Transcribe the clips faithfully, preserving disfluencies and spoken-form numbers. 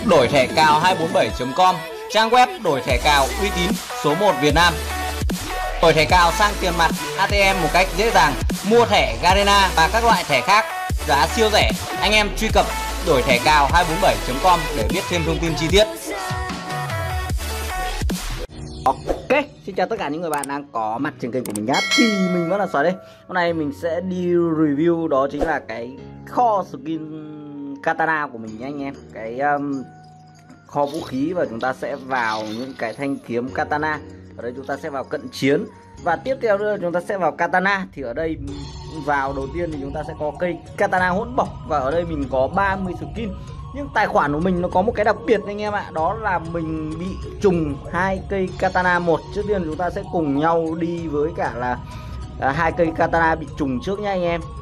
Đổi thẻ cào hai bốn bảy chấm com, trang web đổi thẻ cào uy tín số một Việt Nam. Đổi thẻ cào sang tiền mặt a tê em một cách dễ dàng, mua thẻ Garena và các loại thẻ khác giá siêu rẻ. Anh em truy cập đổi thẻ cào hai bốn bảy chấm com để biết thêm thông tin chi tiết. Ok, xin chào tất cả những người bạn đang có mặt trên kênh của mình nhé. Thì mình vẫn là Xoài đây. Hôm nay mình sẽ đi review đó chính là cái kho skin katana của mình nhé anh em. Cái um, kho vũ khí, và chúng ta sẽ vào những cái thanh kiếm katana. Ở đây chúng ta sẽ vào cận chiến, và tiếp theo nữa chúng ta sẽ vào katana. Thì ở đây vào đầu tiên thì chúng ta sẽ có cây katana hỗn bọc, và ở đây mình có ba mươi skin. Nhưng tài khoản của mình nó có một cái đặc biệt anh em ạ, đó là mình bị trùng hai cây katana một. Trước tiên chúng ta sẽ cùng nhau đi với cả là à, hai cây katana bị trùng trước nha anh em.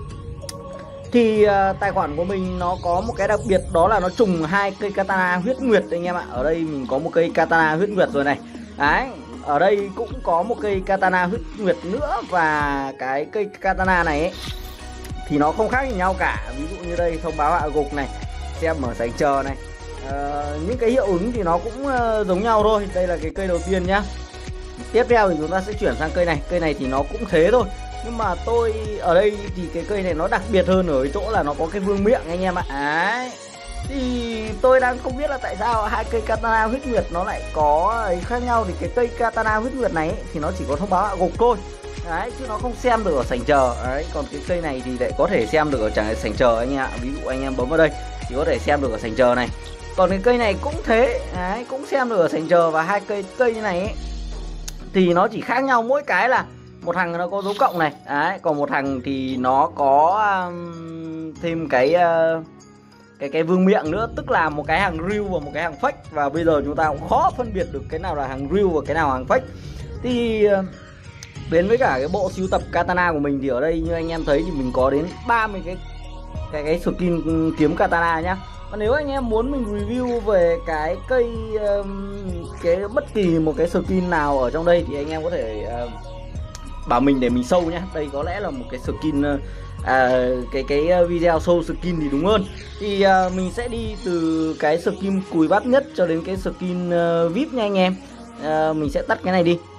Thì uh, tài khoản của mình nó có một cái đặc biệt, đó là nó trùng hai cây katana huyết nguyệt anh em ạ. Ở đây mình có một cây katana huyết nguyệt rồi này. Đấy, ở đây cũng có một cây katana huyết nguyệt nữa, và cái cây katana này ấy, thì nó không khác gì nhau cả. Ví dụ như đây thông báo hạ gục này, xem mở sảnh chờ này, uh, những cái hiệu ứng thì nó cũng uh, giống nhau thôi. Đây là cái cây đầu tiên nhá. Tiếp theo thì chúng ta sẽ chuyển sang cây này. Cây này thì nó cũng thế thôi, nhưng mà tôi ở đây thì cái cây này nó đặc biệt hơn ở cái chỗ là nó có cái vương miệng anh em ạ. Đấy, thì tôi đang không biết là tại sao hai cây katana huyết nguyệt nó lại có ấy khác nhau. Thì cái cây katana huyết nguyệt này ấy, thì nó chỉ có thông báo hạ gục thôi. Đấy, chứ nó không xem được ở sảnh chờ. Đấy, còn cái cây này thì lại có thể xem được ở chẳng sảnh chờ anh em ạ. Ví dụ anh em bấm vào đây thì có thể xem được ở sảnh chờ này. Còn cái cây này cũng thế. Đấy, cũng xem được ở sảnh chờ. Và hai cây cây này ấy, thì nó chỉ khác nhau mỗi cái là một thằng nó có dấu cộng này. Đấy, còn một thằng thì nó có um, thêm cái uh, cái cái vương miệng nữa, tức là một cái hàng real và một cái hàng fake. Và bây giờ chúng ta cũng khó phân biệt được cái nào là hàng real và cái nào hàng fake. Thì uh, đến với cả cái bộ sưu tập katana của mình thì ở đây như anh em thấy thì mình có đến ba mươi cái cái cái skin kiếm katana nhá. Và nếu anh em muốn mình review về cái cây um, cái bất kỳ một cái skin nào ở trong đây thì anh em có thể uh, bảo mình để mình sâu nhá. Đây có lẽ là một cái skin uh, à, cái cái video sâu skin thì đúng hơn. Thì uh, mình sẽ đi từ cái skin cùi bắp nhất cho đến cái skin uh, vê i pê nha anh em. Uh, mình sẽ tắt cái này đi.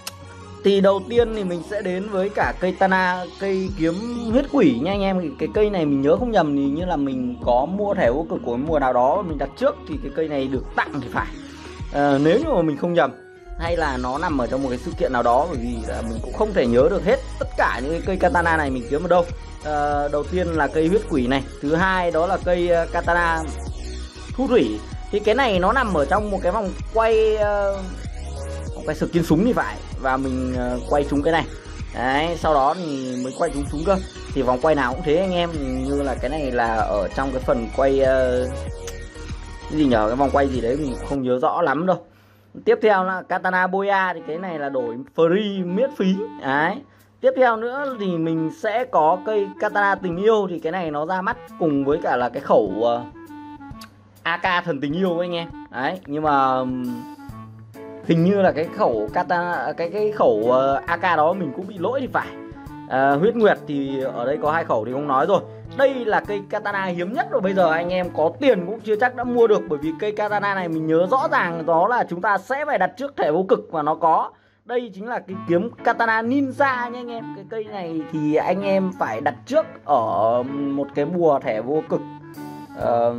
Thì đầu tiên thì mình sẽ đến với cả cây Tana, cây kiếm huyết quỷ nha anh em. Cái cây này mình nhớ không nhầm thì như là mình có mua thẻ vô cực của mùa nào đó mình đặt trước, thì cái cây này được tặng thì phải, à, nếu như mà mình không nhầm, hay là nó nằm ở trong một cái sự kiện nào đó, bởi vì là mình cũng không thể nhớ được hết tất cả những cái cây katana này mình kiếm ở đâu. À, đầu tiên là cây huyết quỷ này, thứ hai đó là cây katana thu thủy. Thì cái này nó nằm ở trong một cái vòng quay uh, quay skin súng thì phải, và mình uh, quay trúng cái này. Đấy, sau đó thì mới quay trúng súng cơ. Thì vòng quay nào cũng thế anh em, như là cái này là ở trong cái phần quay uh, cái gì nhờ, cái vòng quay gì đấy mình không nhớ rõ lắm đâu. Tiếp theo là katana boya, thì cái này là đổi free miễn phí. Đấy, tiếp theo nữa thì mình sẽ có cây katana tình yêu, thì cái này nó ra mắt cùng với cả là cái khẩu uh, a ca thần tình yêu anh em. Đấy, nhưng mà hình như là cái khẩu katana, cái cái khẩu uh, a ca đó mình cũng bị lỗi thì phải. Uh, huyết nguyệt thì ở đây có hai khẩu thì không nói rồi. Đây là cây katana hiếm nhất rồi, bây giờ anh em có tiền cũng chưa chắc đã mua được, bởi vì cây katana này mình nhớ rõ ràng đó là chúng ta sẽ phải đặt trước thẻ vô cực và nó có. Đây chính là cái kiếm katana ninja nha anh em. Cái cây này thì anh em phải đặt trước ở một cái mùa thẻ vô cực, uh,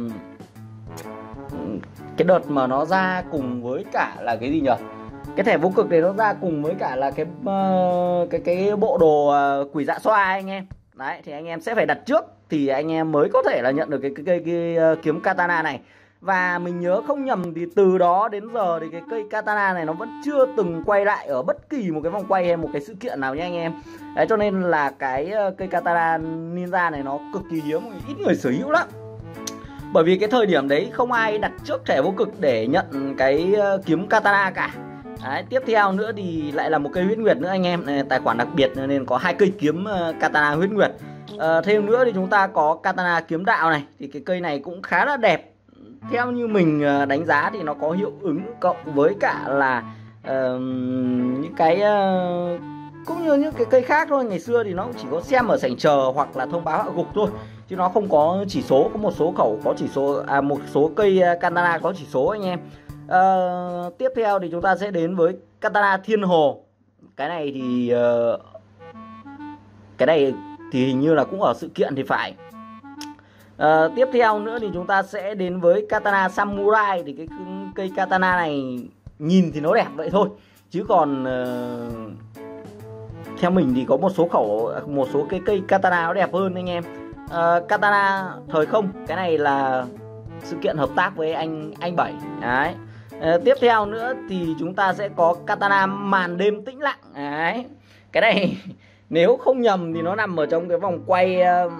cái đợt mà nó ra cùng với cả là cái gì nhỉ, cái thẻ vô cực này nó ra cùng với cả là cái uh, cái cái bộ đồ uh, quỷ dạ xoa anh em. Đấy, thì anh em sẽ phải đặt trước thì anh em mới có thể là nhận được cái cái, cái, cái, cái uh, kiếm katana này. Và mình nhớ không nhầm thì từ đó đến giờ thì cái cây katana này nó vẫn chưa từng quay lại ở bất kỳ một cái vòng quay hay một cái sự kiện nào nha anh em. Đấy, cho nên là cái uh, cây katana ninja này nó cực kỳ hiếm, ít người sở hữu lắm. Bởi vì cái thời điểm đấy không ai đặt trước thẻ vô cực để nhận cái uh, kiếm katana cả. Đấy, tiếp theo nữa thì lại là một cây huyết nguyệt nữa anh em. Này, tài khoản đặc biệt nên có hai cây kiếm uh, katana huyết nguyệt. uh, Thêm nữa thì chúng ta có katana kiếm đạo này. Thì cái cây này cũng khá là đẹp. Theo như mình uh, đánh giá thì nó có hiệu ứng cộng với cả là uh, những cái uh, cũng như những cái cây khác thôi. Ngày xưa thì nó cũng chỉ có xem ở sảnh chờ hoặc là thông báo hạ gục thôi, chứ nó không có chỉ số. Có một số khẩu có chỉ số, à một số cây katana có chỉ số anh em. uh, Tiếp theo thì chúng ta sẽ đến với katana Thiên Hồ. Cái này thì uh, cái này thì hình như là cũng ở sự kiện thì phải. Uh, tiếp theo nữa thì chúng ta sẽ đến với katana Samurai. Thì cái cây katana này nhìn thì nó đẹp vậy thôi, chứ còn uh, theo mình thì có một số khẩu, một số cái cây katana nó đẹp hơn anh em. uh, Katana Thời Không, cái này là sự kiện hợp tác với anh anh Bảy đấy. Uh, tiếp theo nữa thì chúng ta sẽ có katana Màn Đêm Tĩnh Lặng đấy. Cái này nếu không nhầm thì nó nằm ở trong cái vòng quay uh,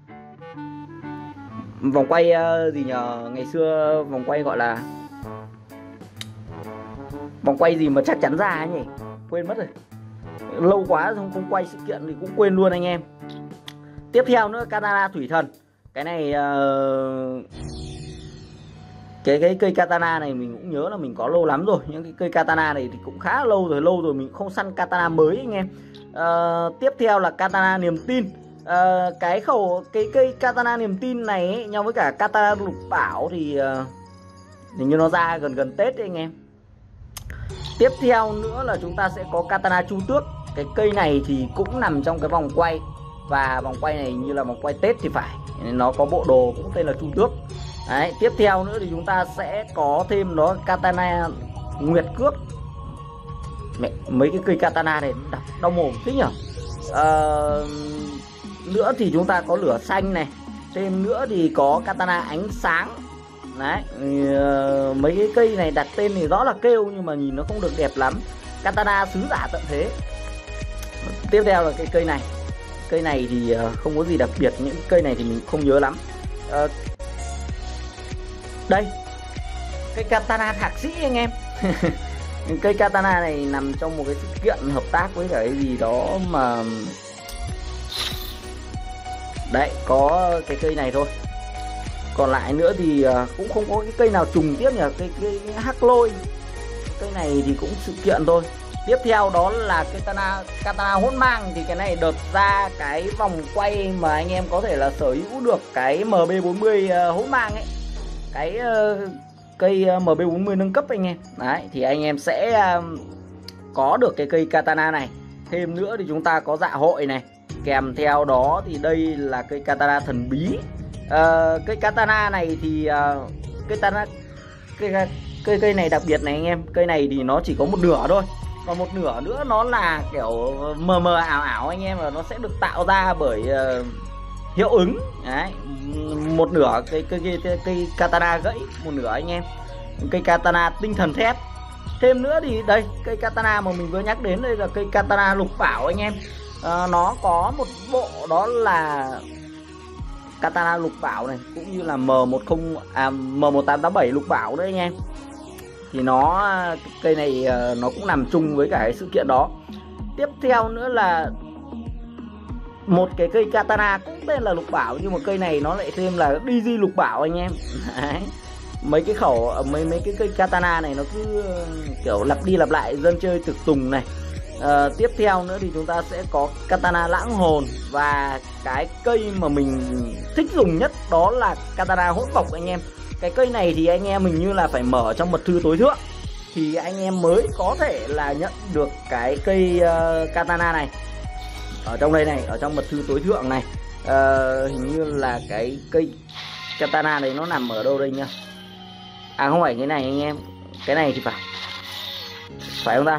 vòng quay uh, gì nhờ, ngày xưa vòng quay gọi là vòng quay gì mà chắc chắn ra ấy nhỉ, quên mất rồi, lâu quá không không quay sự kiện thì cũng quên luôn anh em. Tiếp theo nữa katana Thủy Thần. Cái này uh, cái cái cây katana này mình cũng nhớ là mình có lâu lắm rồi. Những cái cây katana này thì cũng khá lâu rồi, lâu rồi mình không săn katana mới anh em. Uh, tiếp theo là katana Niềm Tin. Uh, cái khẩu cái cây katana Niềm Tin này ấy, nhau với cả katana Lục Bảo thì uh, hình như nó ra gần gần Tết đấy anh em. Tiếp theo nữa là chúng ta sẽ có katana Chu Tước. Cái cây này thì cũng nằm trong cái vòng quay, và vòng quay này như là vòng quay Tết thì phải, nó có bộ đồ cũng tên là Chu Tước đấy. Tiếp theo nữa thì chúng ta sẽ có thêm đó katana Nguyệt Cước. Mẹ, mấy cái cây katana này đọc đau mồm thế nhỉ. À, nữa thì chúng ta có Lửa Xanh này. Thêm nữa thì có katana Ánh Sáng đấy. uh, Mấy cái cây này đặt tên thì rõ là kêu nhưng mà nhìn nó không được đẹp lắm. Katana Sứ Giả Tận Thế. Tiếp theo là cái cây này. Cây này thì uh, không có gì đặc biệt. Những cây này thì mình không nhớ lắm. uh, Đây, cây katana Thạc Sĩ anh em. Cây katana này nằm trong một cái sự kiện hợp tác với cả cái gì đó mà đấy, có cái cây này thôi. Còn lại nữa thì cũng không có cái cây nào trùng tiếp nhỉ. Cái, cái, cái Hắc Lôi, cây này thì cũng sự kiện thôi. Tiếp theo đó là cái katana, katana Hỗn Mang. Thì cái này đợt ra cái vòng quay mà anh em có thể là sở hữu được cái M B bốn mươi uh, Hỗn Mang ấy, cái uh, cây M B bốn mươi nâng cấp anh em đấy, thì anh em sẽ uh, có được cái cây katana này. Thêm nữa thì chúng ta có Dạ Hội này. Kèm theo đó thì đây là cây katana Thần Bí. Uh, cây katana này thì uh, cây katana cây, cây cây này đặc biệt này anh em. Cây này thì nó chỉ có một nửa thôi, còn một nửa nữa nó là kiểu mờ mờ ảo ảo anh em, và nó sẽ được tạo ra bởi uh, hiệu ứng đấy. Một nửa cây cây, cây cây cây katana gãy, một nửa anh em cây katana Tinh Thần Thép. Thêm nữa thì đây, cây katana mà mình vừa nhắc đến đây là cây katana Lục Bảo anh em. Uh, nó có một bộ đó là katana Lục Bảo này, cũng như là M một không à, M một tám tám bảy Lục Bảo đấy anh em. Thì nó cây này uh, nó cũng nằm chung với cả cái sự kiện đó. Tiếp theo nữa là một cái cây katana cũng tên là Lục Bảo, nhưng mà cây này nó lại thêm là đê giê Lục Bảo anh em. Đấy. Mấy cái khẩu mấy mấy cái cây katana này nó cứ kiểu lặp đi lặp lại, dân chơi thực tùng này. À, tiếp theo nữa thì chúng ta sẽ có katana Lãng Hồn, và cái cây mà mình thích dùng nhất đó là katana Hỗn Bộc anh em. Cái cây này thì anh em mình như là phải mở trong mật thư tối thượng thì anh em mới có thể là nhận được cái cây uh, katana này. Ở trong đây này, ở trong mật thư tối thượng này, uh, hình như là cái cây katana đấy nó nằm ở đâu đây nhá. À không phải cái này anh em, cái này thì phải phải không ta?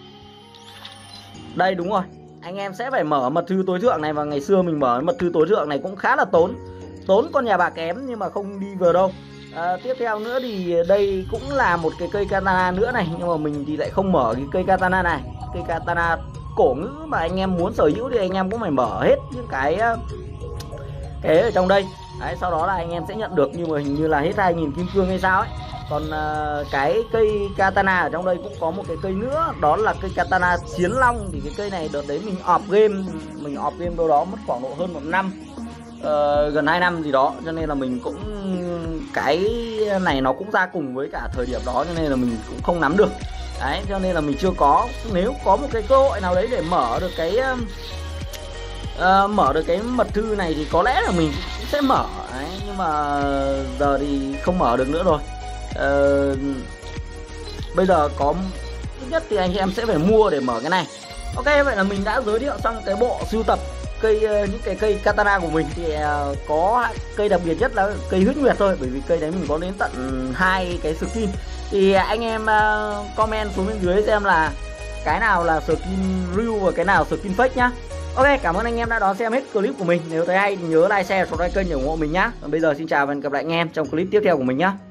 Đây đúng rồi, anh em sẽ phải mở mật thư tối thượng này. Và ngày xưa mình mở mật thư tối thượng này cũng khá là tốn Tốn con nhà bà kém nhưng mà không đi vừa đâu. à, Tiếp theo nữa thì đây cũng là một cái cây katana nữa này, nhưng mà mình thì lại không mở cái cây katana này. Cây katana cổ ngữ mà anh em muốn sở hữu thì anh em cũng phải mở hết những cái cái ở trong đây. Đấy, sau đó là anh em sẽ nhận được, nhưng mà hình như là hết hai nghìn kim cương hay sao ấy. Còn uh, cái cây katana ở trong đây cũng có một cái cây nữa, đó là cây katana Chiến Long. Thì cái cây này đợt đấy mình off game, mình off game đâu đó mất khoảng độ hơn một năm, uh, gần hai năm gì đó, cho nên là mình cũng cái này nó cũng ra cùng với cả thời điểm đó, cho nên là mình cũng không nắm được. Đấy, cho nên là mình chưa có. Nếu có một cái cơ hội nào đấy để mở được cái uh, mở được cái mật thư này thì có lẽ là mình cũng sẽ mở đấy, nhưng mà giờ thì không mở được nữa rồi. uh, Bây giờ có ít nhất thì anh em sẽ phải mua để mở cái này. Ok, vậy là mình đã giới thiệu xong cái bộ sưu tập cây, những cái cây katana của mình. Thì uh, có cây đặc biệt nhất là cây huyết nguyệt thôi, bởi vì cây đấy mình có đến tận hai cái skin. Thì anh em uh, comment xuống bên dưới xem là cái nào là skin real và cái nào skin fake nhá. Ok, cảm ơn anh em đã đón xem hết clip của mình. Nếu thấy hay thì nhớ like, share, subscribe kênh để ủng hộ mình nhá. Còn bây giờ xin chào và hẹn gặp lại anh em trong clip tiếp theo của mình nhá.